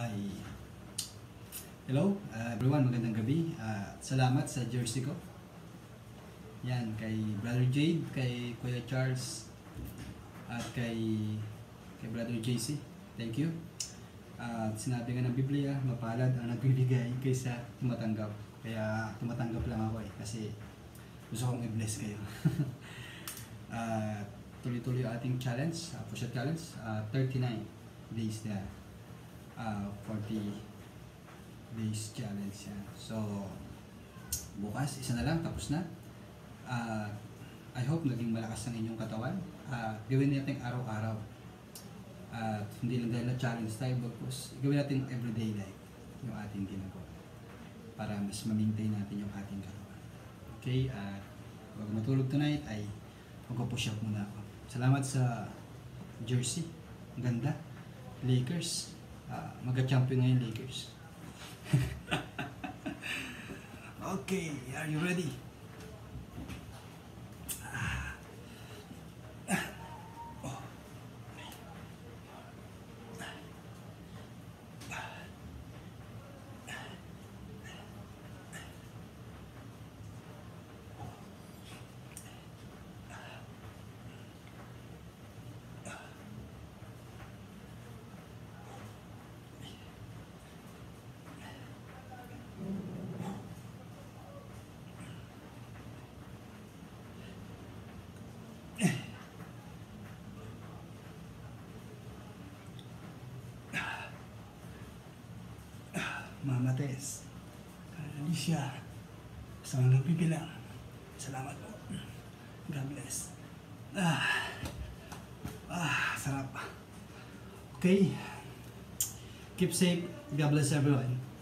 Ay, hello everyone, magandang gabi. Salamat sa jersey ko. Yan, kay Brother Jade, kay Kuya Charles, at kay Brother JC. Thank you. Sinabi nga ng Biblia, mapalad ang nagbibigay kaysa tumatanggap. Kaya tumatanggap lang ako kasi gusto kong i-bless kayo. Tuloy-tuloy ang ating challenge, push-up challenge, 39 days na. 40 days challenge yan. So bukas isa na lang, tapos na. I hope naging malakas ang inyong katawan. Gawin natin araw-araw. Hindi lang dahil na challenge tayo, because gawin natin everyday life yung ating ginagawa para mas ma-maintain natin yung ating katawan. Okay, bago matulog tonight ay mag-push up muna ako. Salamat sa jersey, ang ganda. Lakers, mag-champion ngayon Lakers. Okay, are you ready? Mama Tess, Alicia, sa mga nagbibilang, salamat po. God bless. Sarap. Okay, keep safe. God bless everyone.